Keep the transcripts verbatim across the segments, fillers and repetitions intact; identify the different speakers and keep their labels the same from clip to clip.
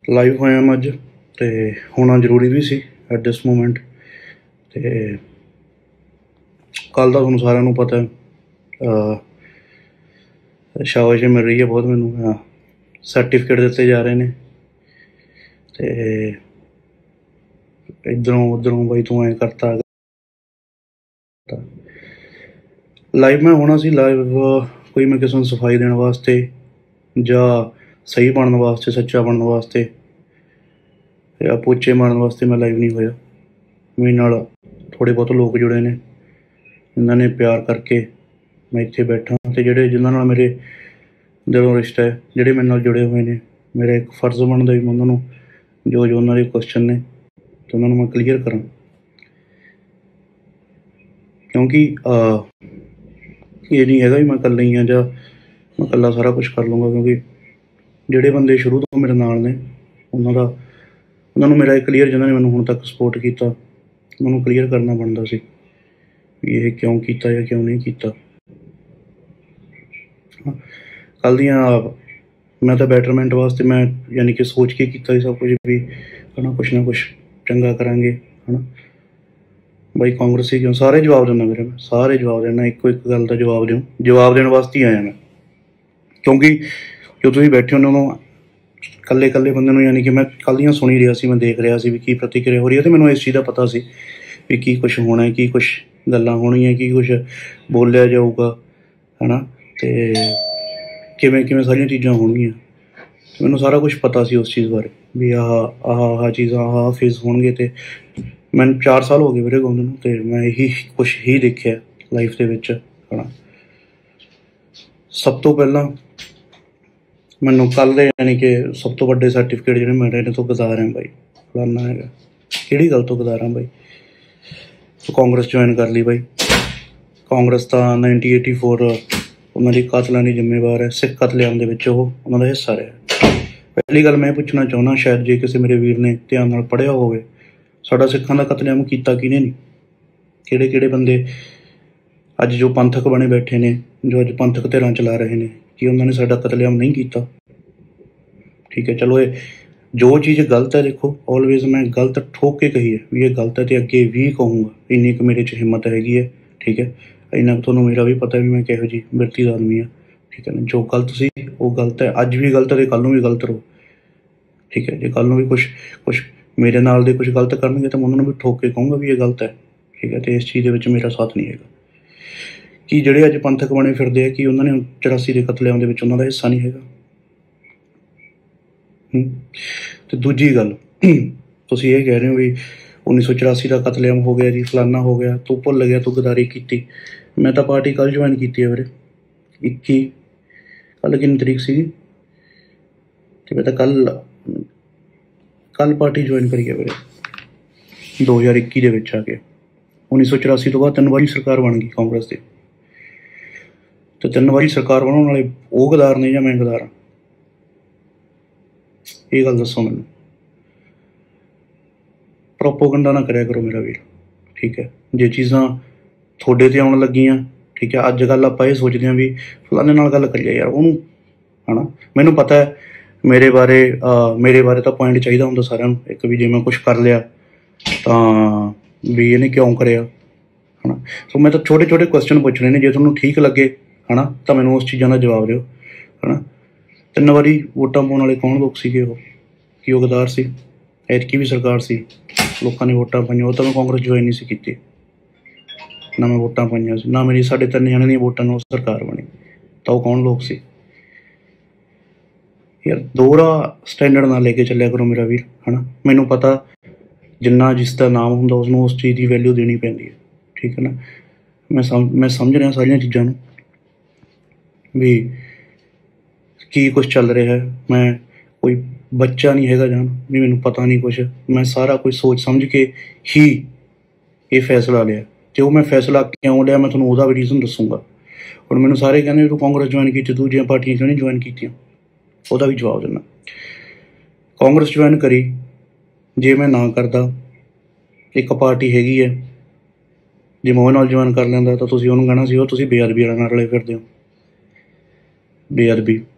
Speaker 1: Live ਹੋਇਆ ਮੈਂ ਅੱਜ ਤੇ ਹੋਣਾ ਜ਼ਰੂਰੀ ਵੀ ਸੀ ਐਟ ਦਿਸ ਮੂਮੈਂਟ। ਤੇ ਕੱਲ੍ਹ ਦਾ ਤੁਹਾਨੂੰ ਸਾਰਿਆਂ ਨੂੰ ਪਤਾ ਸ਼ਾਬਾਸ਼ ਮਿਲ ਰਹੀ ਹੈ ਬਹੁਤ ਮੈਨੂੰ, ਸਰਟੀਫਿਕੇਟ ਦਿੱਤੇ ਜਾ ਰਹੇ ਨੇ ਤੇ ਇੱਧਰੋਂ ਉੱਧਰੋਂ ਬਾਈ ਤੂੰ ਐਂ ਕਰਤਾ। ਲਾਈਵ ਮੈਂ ਹੋਣਾ ਸੀ, ਲਾਈਵ ਕੋਈ ਮੈਂ ਕਿਸੇ ਨੂੰ ਸਫਾਈ ਦੇਣ ਵਾਸਤੇ ਜਾਂ ਸਹੀ ਬਣਨ ਵਾਸਤੇ, ਸੱਚਾ ਬਣਨ ਵਾਸਤੇ ਜਾਂ ਪੋਚੇ ਮਾਰਨ ਵਾਸਤੇ ਮੈਂ ਲਾਈਵ ਨਹੀਂ ਹੋਇਆ। ਮੇਰੇ ਨਾਲ ਥੋੜ੍ਹੇ ਬਹੁਤ ਲੋਕ ਜੁੜੇ ਨੇ, ਇਹਨਾਂ ਨੇ ਪਿਆਰ ਕਰਕੇ ਮੈਂ ਇੱਥੇ ਬੈਠਾ ਅਤੇ ਜਿਹੜੇ ਜਿਨ੍ਹਾਂ ਨਾਲ ਮੇਰੇ ਦਿਲੋਂ ਰਿਸ਼ਤਾ ਹੈ, ਜਿਹੜੇ ਮੇਰੇ ਨਾਲ ਜੁੜੇ ਹੋਏ ਨੇ, ਮੇਰਾ ਇੱਕ ਫਰਜ਼ ਬਣਦਾ ਵੀ ਮੈਂ ਉਹਨਾਂ ਨੂੰ ਜੋ ਜੋ ਉਹਨਾਂ ਦੇ ਕੁਸ਼ਚਨ ਨੇ ਅਤੇ ਉਹਨਾਂ ਨੂੰ ਮੈਂ ਕਲੀਅਰ ਕਰਾਂ। ਕਿਉਂਕਿ ਇਹ ਨਹੀਂ ਹੈਗਾ ਵੀ ਮੈਂ ਇਕੱਲਾ ਹੀ ਹਾਂ ਜਾਂ ਮੈਂ ਇਕੱਲਾ ਸਾਰਾ ਕੁਛ ਕਰ ਲੂੰਗਾ, ਕਿਉਂਕਿ ਜਿਹੜੇ ਬੰਦੇ ਸ਼ੁਰੂ ਤੋਂ ਮੇਰੇ ਨਾਲ ਨੇ ਉਹਨਾਂ ਦਾ ਉਹਨਾਂ ਨੂੰ ਮੇਰਾ ਇਹ ਕਲੀਅਰ, ਜਿਨ੍ਹਾਂ ਨੇ ਮੈਨੂੰ ਹੁਣ ਤੱਕ ਸਪੋਰਟ ਕੀਤਾ, ਉਹਨਾਂ ਨੂੰ ਕਲੀਅਰ ਕਰਨਾ ਬਣਦਾ ਸੀ ਵੀ ਇਹ ਕਿਉਂ ਕੀਤਾ ਜਾਂ ਕਿਉਂ ਨਹੀਂ ਕੀਤਾ। ਕੱਲ੍ਹ ਦੀਆਂ ਮੈਂ ਤਾਂ ਬੈਟਰਮੈਂਟ ਵਾਸਤੇ ਮੈਂ ਯਾਨੀ ਕਿ ਸੋਚ ਕੇ ਕੀਤਾ ਸੀ ਸਭ ਕੁਝ ਵੀ ਹੈ ਨਾ, ਕੁਛ ਨਾ ਕੁਛ ਚੰਗਾ ਕਰਾਂਗੇ ਹੈ ਨਾ। ਬਾਈ ਕਾਂਗਰਸੀ ਕਿਉਂ ਸਾਰੇ ਜਵਾਬ ਦਿੰਦਾ ਮੇਰੇ, ਮੈਂ ਸਾਰੇ ਜਵਾਬ ਦੇਣਾ, ਇੱਕੋ ਇੱਕ ਗੱਲ ਦਾ ਜਵਾਬ ਦਿਓ, ਜਵਾਬ ਦੇਣ ਵਾਸਤੇ ਹੀ ਆਇਆ ਮੈਂ। ਕਿਉਂਕਿ ਜੋ ਤੁਸੀਂ ਬੈਠੇ ਹੋ ਉਹਨਾਂ ਨੂੰ ਇਕੱਲੇ ਇਕੱਲੇ ਬੰਦੇ ਨੂੰ, ਯਾਨੀ ਕਿ ਮੈਂ ਕੱਲ੍ਹ ਦੀਆਂ ਸੁਣੀ ਰਿਹਾ ਸੀ, ਮੈਂ ਦੇਖ ਰਿਹਾ ਸੀ ਵੀ ਕੀ ਪ੍ਰਤੀਕਿਰਿਆ ਹੋ ਰਹੀ ਹੈ ਅਤੇ ਮੈਨੂੰ ਇਸ ਚੀਜ਼ ਦਾ ਪਤਾ ਸੀ ਵੀ ਕੀ ਕੁਛ ਹੋਣਾ, ਕੀ ਕੁਛ ਗੱਲਾਂ ਹੋਣੀਆਂ, ਕੀ ਕੁਛ ਬੋਲਿਆ ਜਾਊਗਾ ਹੈ ਨਾ, ਅਤੇ ਕਿਵੇਂ ਕਿਵੇਂ ਸਾਰੀਆਂ ਚੀਜ਼ਾਂ ਹੋਣਗੀਆਂ। ਮੈਨੂੰ ਸਾਰਾ ਕੁਛ ਪਤਾ ਸੀ ਉਸ ਚੀਜ਼ ਬਾਰੇ ਵੀ ਆਹ ਆਹ ਆਹ ਚੀਜ਼ਾਂ ਆਹ ਫੇਸ ਹੋਣਗੇ। ਅਤੇ ਮੈਨੂੰ ਚਾਰ ਸਾਲ ਹੋ ਗਏ ਵੀਰੇ ਗਾਉਂਦੇ ਨੂੰ ਅਤੇ ਮੈਂ ਇਹੀ ਕੁਛ ਹੀ ਦੇਖਿਆ ਲਾਈਫ ਦੇ ਵਿੱਚ ਹੈ ਨਾ। ਸਭ ਤੋਂ ਪਹਿਲਾਂ ਮੈਨੂੰ ਕੱਲ੍ਹ ਦੇ ਯਾਨੀ ਕਿ ਸਭ ਤੋਂ ਵੱਡੇ ਸਰਟੀਫਿਕੇਟ ਜਿਹੜੇ ਮਿਲ ਰਹੇ ਨੇ ਤੋਂ ਗਦਾਰ ਹੈ ਬਾਈ, ਫਲਾਨਾ ਹੈਗਾ। ਕਿਹੜੀ ਗੱਲ ਤੋਂ ਗਦਾਰ ਹਾਂ ਬਾਈ? ਤੂੰ ਕਾਂਗਰਸ ਜੁਆਇਨ ਕਰ ਲਈ ਬਾਈ। ਕਾਂਗਰਸ ਤਾਂ ਨਾਈਨਟੀ ਏਟੀ ਫੋਰ ਉਹਨਾਂ ਦੀ ਕਾਤਲਾਂ ਦੀ ਜ਼ਿੰਮੇਵਾਰ ਹੈ, ਸਿੱਖ ਕਤਲੇਆਮ ਦੇ ਵਿੱਚ ਉਹ ਉਹਨਾਂ ਦਾ ਹਿੱਸਾ ਰਿਹਾ। ਪਹਿਲੀ ਗੱਲ ਮੈਂ ਇਹ ਪੁੱਛਣਾ ਚਾਹੁੰਦਾ, ਸ਼ਾਇਦ ਜੇ ਕਿਸੇ ਮੇਰੇ ਵੀਰ ਨੇ ਧਿਆਨ ਨਾਲ ਪੜ੍ਹਿਆ ਹੋਵੇ, ਸਾਡਾ ਸਿੱਖਾਂ ਦਾ ਕਤਲੇਆਮ ਕੀਤਾ ਕਿਹਨੇ ਨਹੀਂ? ਕਿਹੜੇ ਕਿਹੜੇ ਬੰਦੇ ਅੱਜ ਜੋ ਪੰਥਕ ਬਣੇ ਬੈਠੇ ਨੇ, ਜੋ ਅੱਜ ਪੰਥਕ ਧਿਰਾਂ ਚਲਾ ਰਹੇ ਨੇ, ਕੀ ਉਹਨਾਂ ਨੇ ਸਾਡਾ ਕਤਲੇਆਮ ਨਹੀਂ ਕੀਤਾ? ਠੀਕ ਹੈ, ਚਲੋ ਇਹ ਜੋ ਚੀਜ਼ ਗਲਤ ਹੈ, ਦੇਖੋ ਆਲਵੇਜ਼ ਮੈਂ ਗਲਤ ਠੋਕ ਕੇ ਕਹੀ ਹੈ ਵੀ ਇਹ ਗਲਤ ਹੈ ਅਤੇ ਅੱਗੇ ਵੀ ਕਹੂੰਗਾ, ਇੰਨੀ ਕੁ ਮੇਰੇ 'ਚ ਹਿੰਮਤ ਹੈਗੀ ਹੈ। ਠੀਕ ਹੈ, ਇੰਨਾ ਕੁ ਤੁਹਾਨੂੰ ਮੇਰਾ ਵੀ ਪਤਾ ਵੀ ਮੈਂ ਕਿਹੋ ਜਿਹੀ ਬਿਰਤੀ ਦਾ ਆਦਮੀ ਹਾਂ। ਠੀਕ ਹੈ ਨਾ, ਜੋ ਗਲਤ ਸੀ ਉਹ ਗਲਤ ਹੈ, ਅੱਜ ਵੀ ਗਲਤ ਹੈ ਅਤੇ ਕੱਲ੍ਹ ਨੂੰ ਵੀ ਗਲਤ ਰਹੋ। ਠੀਕ ਹੈ, ਜੇ ਕੱਲ੍ਹ ਨੂੰ ਵੀ ਕੁਛ ਕੁਛ ਮੇਰੇ ਨਾਲ ਦੇ ਕੁਛ ਗਲਤ ਕਰਨਗੇ ਤਾਂ ਮੈਂ ਉਹਨਾਂ ਨੂੰ ਵੀ ਠੋਕ ਕੇ ਕਹੂੰਗਾ ਵੀ ਇਹ ਗਲਤ ਹੈ। ਠੀਕ ਹੈ, ਅਤੇ ਇਸ ਚੀਜ਼ ਦੇ ਵਿੱਚ ਮੇਰਾ ਸਾਥ ਨਹੀਂ ਹੈਗਾ। ਕਿ ਜਿਹੜੇ ਅੱਜ ਪੰਥਕ ਬਣੇ ਫਿਰਦੇ ਆ, ਕਿ ਉਹਨਾਂ ਨੇ ਚੁਰਾਸੀ ਦੇ ਕਤਲੇਆਮ ਦੇ ਵਿੱਚ ਉਹਨਾਂ ਦਾ ਹਿੱਸਾ ਨਹੀਂ ਹੈਗਾ? ਅਤੇ ਦੂਜੀ ਗੱਲ, ਤੁਸੀਂ ਇਹ ਕਹਿ ਰਹੇ ਹੋ ਵੀ ਉੱਨੀ ਸੌ ਚੁਰਾਸੀ ਦਾ ਕਤਲੇਆਮ ਹੋ ਗਿਆ ਜੀ, ਫਲਾਨਾ ਹੋ ਗਿਆ, ਤੂੰ ਭੁੱਲ ਗਿਆ, ਤੂੰ ਗਦਾਰੀ ਕੀਤੀ। ਮੈਂ ਤਾਂ ਪਾਰਟੀ ਕੱਲ੍ਹ ਜੁਆਇਨ ਕੀਤੀ ਹੈ ਵੀਰੇ, ਇੱਕੀ ਕੱਲ੍ਹ ਕਿੰਨੀ ਤਰੀਕ ਸੀਗੀ, ਅਤੇ ਮੈਂ ਤਾਂ ਕੱਲ੍ਹ ਕੱਲ੍ਹ ਪਾਰਟੀ ਜੁਆਇਨ ਕਰੀ ਹੈ ਵੀਰੇ ਦੋ ਹਜ਼ਾਰ ਇੱਕੀ ਦੇ ਵਿੱਚ ਆ ਕੇ। ਉੱਨੀ ਸੌ ਚੁਰਾਸੀ ਤੋਂ ਬਾਅਦ ਤਿੰਨ ਵਾਰੀ ਸਰਕਾਰ ਬਣ ਗਈ ਕਾਂਗਰਸ ਦੀ, ਅਤੇ ਤਿੰਨ ਵਾਰੀ ਸਰਕਾਰ ਬਣਾਉਣ ਵਾਲੇ ਉਹ ਗਦਾਰ ਨੇ ਜਾਂ ਮੈਂ ਗਦਾਰ ਹਾਂ? ਇਹ ਗੱਲ ਦੱਸੋ ਮੈਨੂੰ। ਪ੍ਰੋਪੋਗੰਡਾ ਨਾ ਕਰਿਆ ਕਰੋ ਮੇਰਾ ਵੀਰ। ਠੀਕ ਹੈ, ਜੇ ਚੀਜ਼ਾਂ ਤੁਹਾਡੇ 'ਤੇ ਆਉਣ ਲੱਗੀਆਂ, ਠੀਕ ਹੈ, ਅੱਜ ਕੱਲ੍ਹ ਆਪਾਂ ਇਹ ਸੋਚਦੇ ਹਾਂ ਵੀ ਫਲਾਣੇ ਨਾਲ ਗੱਲ ਕਰੀਏ ਯਾਰ ਉਹਨੂੰ ਹੈ ਨਾ। ਮੈਨੂੰ ਪਤਾ ਹੈ ਮੇਰੇ ਬਾਰੇ ਮੇਰੇ ਬਾਰੇ ਤਾਂ ਪੁਆਇੰਟ ਚਾਹੀਦਾ ਹੁੰਦਾ ਸਾਰਿਆਂ ਨੂੰ ਇੱਕ, ਵੀ ਜੇ ਮੈਂ ਕੁਛ ਕਰ ਲਿਆ ਤਾਂ ਵੀ ਇਹਨੇ ਕਿਉਂ ਕਰਿਆ ਹੈ ਨਾ। ਸੋ ਮੈਂ ਤਾਂ ਛੋਟੇ ਛੋਟੇ ਕੁਐਸਚਨ ਪੁੱਛਣੇ ਨੇ, ਜੇ ਤੁਹਾਨੂੰ ਠੀਕ ਲੱਗੇ ਹੈ ਨਾ ਤਾਂ ਮੈਨੂੰ ਉਸ ਚੀਜ਼ਾਂ ਦਾ ਜਵਾਬ ਦਿਓ ਹੈ ਨਾ। ਤਿੰਨ ਵਾਰੀ ਵੋਟਾਂ ਪਾਉਣ ਵਾਲੇ ਕੌਣ ਲੋਕ ਸੀਗੇ? ਉਹ ਕੀ ਉਹ ਗਦਾਰ ਸੀ? ਐਤਕੀ ਵੀ ਸਰਕਾਰ ਸੀ, ਲੋਕਾਂ ਨੇ ਵੋਟਾਂ ਪਾਈਆਂ, ਉਹ ਤਾਂ ਮੈਂ ਕਾਂਗਰਸ ਜੁਆਇਨ ਨਹੀਂ ਸੀ ਕੀਤੀ, ਨਾ ਮੈਂ ਵੋਟਾਂ ਪਾਈਆਂ ਸੀ, ਨਾ ਮੇਰੀ ਸਾਢੇ ਤਿੰਨ ਜਣਿਆਂ ਦੀਆਂ ਵੋਟਾਂ ਨਾਲ ਸਰਕਾਰ ਬਣੀ। ਤਾਂ ਉਹ ਕੌਣ ਲੋਕ ਸੀ ਯਾਰ? ਦੋਹਰਾ ਸਟੈਂਡਰਡ ਨਾਲ ਲੈ ਕੇ ਚੱਲਿਆ ਕਰੋ ਮੇਰਾ ਵੀਰ ਹੈ ਨਾ। ਮੈਨੂੰ ਪਤਾ ਜਿੰਨਾ ਜਿਸ ਦਾ ਨਾਮ ਹੁੰਦਾ ਉਸਨੂੰ ਉਸ ਚੀਜ਼ ਦੀ ਵੈਲਿਊ ਦੇਣੀ ਪੈਂਦੀ ਹੈ। ਠੀਕ ਹੈ ਨਾ, ਮੈਂ ਸਮ ਮੈਂ ਸਮਝ ਰਿਹਾ ਸਾਰੀਆਂ ਚੀਜ਼ਾਂ ਨੂੰ ਵੀ ਕੀ ਕੁਛ ਚੱਲ ਰਿਹਾ। ਮੈਂ ਕੋਈ ਬੱਚਾ ਨਹੀਂ ਹੈਗਾ ਜਾਨ ਵੀ ਮੈਨੂੰ ਪਤਾ ਨਹੀਂ ਕੁਛ, ਮੈਂ ਸਾਰਾ ਕੁਝ ਸੋਚ ਸਮਝ ਕੇ ਹੀ ਇਹ ਫੈਸਲਾ ਲਿਆ, ਅਤੇ ਉਹ ਮੈਂ ਫੈਸਲਾ ਕਿਉਂ ਲਿਆ ਮੈਂ ਤੁਹਾਨੂੰ ਉਹਦਾ ਵੀ ਰੀਜ਼ਨ ਦੱਸੂੰਗਾ। ਹੁਣ ਮੈਨੂੰ ਸਾਰੇ ਕਹਿੰਦੇ ਵੀ ਤੂੰ ਕਾਂਗਰਸ ਜੁਆਇਨ ਕੀਤੀ, ਦੂਜੀਆਂ ਪਾਰਟੀਆਂ ਕਿਉਂ ਨਹੀਂ ਜੁਆਇਨ ਕੀਤੀਆਂ? ਉਹਦਾ ਵੀ ਜਵਾਬ ਦਿੰਦਾ। ਕਾਂਗਰਸ ਜੁਆਇਨ ਕਰੀ, ਜੇ ਮੈਂ ਨਾ ਕਰਦਾ, ਇੱਕ ਪਾਰਟੀ ਹੈਗੀ ਹੈ, ਜੇ ਮੈਂ ਉਹਦੇ ਨਾਲ ਜੁਆਇਨ ਕਰ ਲੈਂਦਾ ਤਾਂ ਤੁਸੀਂ ਉਹਨੂੰ ਕਹਿਣਾ ਸੀ ਉਹ ਤੁਸੀਂ ਬੇਅਦਬੀ ਵਾਲਿਆਂ ਨਾਲ ਰਲੇ ਫਿਰਦੇ ਹੋ। ਬੇਅਦਬੀ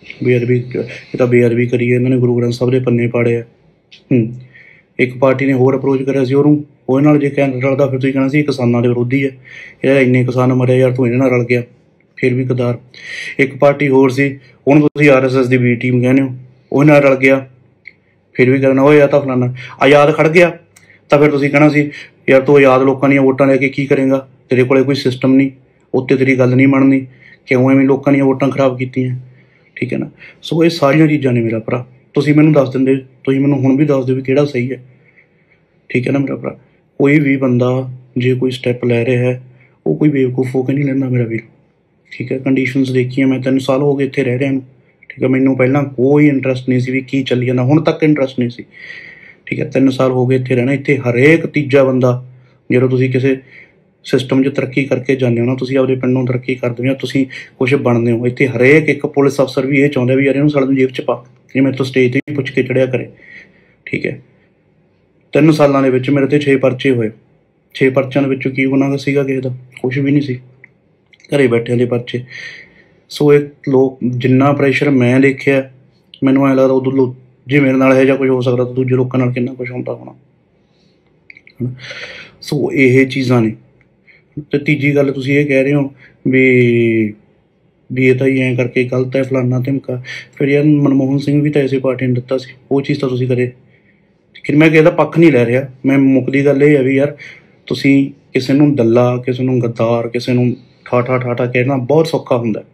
Speaker 1: ਬੇਅਦਬੀ ਇਹ ਤਾਂ ਬੇਅਦਬੀ ਕਰੀ ਹੈ ਇਹਨਾਂ ਨੇ, ਗੁਰੂ ਗ੍ਰੰਥ ਸਾਹਿਬ ਦੇ ਪੰਨੇ ਪਾੜੇ ਆ। ਹੂੰ ਇੱਕ ਪਾਰਟੀ ਨੇ ਹੋਰ ਅਪਰੋਚ ਕਰਿਆ ਸੀ ਉਹਨੂੰ, ਉਹਦੇ ਨਾਲ ਜੇ ਕਹਿਣ ਰਲਦਾ ਫਿਰ ਤੁਸੀਂ ਕਹਿਣਾ ਸੀ ਕਿਸਾਨਾਂ ਦੇ ਵਿਰੋਧੀ ਹੈ, ਇਹਦਾ ਇੰਨੇ ਕਿਸਾਨ ਮਰੇ ਯਾਰ ਤੂੰ ਇਹਨਾਂ ਨਾਲ ਰਲ ਗਿਆ, ਫਿਰ ਵੀ ਗਦਾਰ। ਇੱਕ ਪਾਰਟੀ ਹੋਰ ਸੀ ਉਹਨੂੰ ਤੁਸੀਂ ਆਰ ਐਸ ਐਸ ਦੀ ਬੀ ਟੀਮ ਕਹਿੰਦੇ ਹੋ, ਉਹਦੇ ਨਾਲ ਰਲ ਗਿਆ, ਫਿਰ ਵੀ ਕਹਿਣਾ ਉਹ ਯਾਰ ਤਾਂ ਫਲਾਨਾ। ਆਜ਼ਾਦ ਖੜ ਗਿਆ ਤਾਂ ਫਿਰ ਤੁਸੀਂ ਕਹਿਣਾ ਸੀ ਯਾਰ ਤੂੰ ਆਜ਼ਾਦ ਲੋਕਾਂ ਦੀਆਂ ਵੋਟਾਂ ਲੈ ਕੇ ਕੀ ਕਰੇਂਗਾ, ਤੇਰੇ ਕੋਲੇ ਕੋਈ ਸਿਸਟਮ ਨਹੀਂ, ਉੱਤੇ ਤੇਰੀ ਗੱਲ ਨਹੀਂ ਬਣਨੀ, ਕਿਉਂ ਐਵੇਂ ਲੋਕਾਂ ਦੀਆਂ ਵੋਟਾਂ ਖਰਾਬ ਕੀਤੀਆਂ। ਠੀਕ ਹੈ ਨਾ। ਸੋ ਇਹ ਸਾਰੀਆਂ ਚੀਜ਼ਾਂ ਨੇ ਮੇਰਾ ਭਰਾ, ਤੁਸੀਂ ਮੈਨੂੰ ਦੱਸ ਦਿੰਦੇ, ਤੁਸੀਂ ਮੈਨੂੰ ਹੁਣ ਵੀ ਦੱਸ ਦਿਓ ਵੀ ਕਿਹੜਾ ਸਹੀ ਹੈ। ਠੀਕ ਹੈ ਨਾ ਮੇਰਾ ਭਰਾ। ਕੋਈ ਵੀ ਬੰਦਾ ਜੇ ਕੋਈ ਸਟੈਪ ਲੈ ਰਿਹਾ ਹੈ ਉਹ ਕੋਈ ਬੇਵਕੂਫ ਹੋ ਕੇ ਨਹੀਂ ਲੈਂਦਾ ਮੇਰਾ ਵੀਰ। ਠੀਕ ਹੈ। ਕੰਡੀਸ਼ਨਸ ਦੇਖੀਆਂ ਮੈਂ, ਤਿੰਨ ਸਾਲ ਹੋ ਗਏ ਇੱਥੇ ਰਹਿ ਰਿਹਾ ਨੂੰ। ਠੀਕ ਹੈ। ਮੈਨੂੰ ਪਹਿਲਾਂ ਕੋਈ ਇੰਟਰਸਟ ਨਹੀਂ ਸੀ ਵੀ ਕੀ ਚੱਲੀ ਜਾਂਦਾ, ਹੁਣ ਤੱਕ ਇੰਟਰਸਟ ਨਹੀਂ ਸੀ। ਠੀਕ ਹੈ। ਤਿੰਨ ਸਾਲ ਹੋ ਗਏ ਇੱਥੇ ਰਹਿਣਾ। ਇੱਥੇ ਹਰੇਕ ਤੀਜਾ ਬੰਦਾ, ਜਦੋਂ ਤੁਸੀਂ ਕਿਸੇ ਸਿਸਟਮ 'ਚ ਤਰੱਕੀ ਕਰਕੇ ਜਾਂਦੇ ਹੋ ਨਾ, ਤੁਸੀਂ ਆਪਦੇ ਪਿੰਡ ਨੂੰ ਤਰੱਕੀ ਕਰਦੇ ਹੋ ਜਾਂ ਤੁਸੀਂ ਕੁਛ ਬਣਦੇ ਹੋ, ਇੱਥੇ ਹਰੇਕ ਇੱਕ ਪੁਲਿਸ ਅਫਸਰ ਵੀ ਇਹ ਚਾਹੁੰਦਾ ਵੀ ਯਾਰ ਇਹਨੂੰ ਸਾਲੇ ਨੂੰ ਜੇਬ 'ਚ ਪਾ, ਇਹ ਮੇਰੇ ਤੋਂ ਸਟੇਜ 'ਤੇ ਵੀ ਪੁੱਛ ਕੇ ਚੜਿਆ ਕਰੇ। ਠੀਕ ਹੈ। ਤਿੰਨ ਸਾਲਾਂ ਦੇ ਵਿੱਚ ਮੇਰੇ 'ਤੇ ਛੇ ਪਰਚੇ ਹੋਏ। ਛੇ ਪਰਚਿਆਂ ਦੇ ਵਿੱਚੋਂ ਕੀ ਗੁਨਾਹ ਸੀਗਾ ਕਿਸੇ ਦਾ? ਕੁਛ ਵੀ ਨਹੀਂ ਸੀ, ਘਰੇ ਬੈਠਿਆਂ ਦੇ ਪਰਚੇ। ਸੋ ਇਹ ਲੋਕ ਜਿੰਨਾ ਪ੍ਰੈਸ਼ਰ ਮੈਂ ਦੇਖਿਆ, ਮੈਨੂੰ ਐਂ ਲੱਗਦਾ ਉਦੋਂ ਲੋ ਜੇ ਮੇਰੇ ਨਾਲ ਇਹੋ ਜਿਹਾ ਕੁਝ ਹੋ ਸਕਦਾ ਤਾਂ ਦੂਜੇ ਲੋਕਾਂ ਨਾਲ ਕਿੰਨਾ ਕੁਛ ਹੁੰਦਾ ਹੋਣਾ। ਸੋ ਇਹ ਚੀਜ਼ਾਂ ਨੇ। ਅਤੇ ਤੀਜੀ ਗੱਲ ਤੁਸੀਂ ਇਹ ਕਹਿ ਰਹੇ ਹੋ ਵੀ ਵੀ ਇਹ ਤਾਂ ਹੀ ਐਂ ਕਰਕੇ ਗਲਤ ਹੈ ਫਲਾਨਾ ਧਮਕਾ। ਫਿਰ ਯਾਰ ਮਨਮੋਹਨ ਸਿੰਘ ਵੀ ਤਾਂ ਇਸੇ ਪਾਰਟੀ ਨੇ ਦਿੱਤਾ ਸੀ, ਉਹ ਚੀਜ਼ ਤਾਂ ਤੁਸੀਂ ਕਰੇ। ਕਿ ਮੈਂ ਕਿਸੇ ਦਾ ਪੱਖ ਨਹੀਂ ਲੈ ਰਿਹਾ, ਮੈਂ ਮੁੱਕਦੀ ਗੱਲ ਇਹ ਹੈ ਵੀ ਯਾਰ ਤੁਸੀਂ ਕਿਸੇ ਨੂੰ ਦੱਲਾ, ਕਿਸੇ ਨੂੰ ਗੱਦਾਰ, ਕਿਸੇ ਨੂੰ ਠਾਠਾ ਠਾਠਾ ਕਹਿਣਾ ਬਹੁਤ ਸੌਖਾ ਹੁੰਦਾ।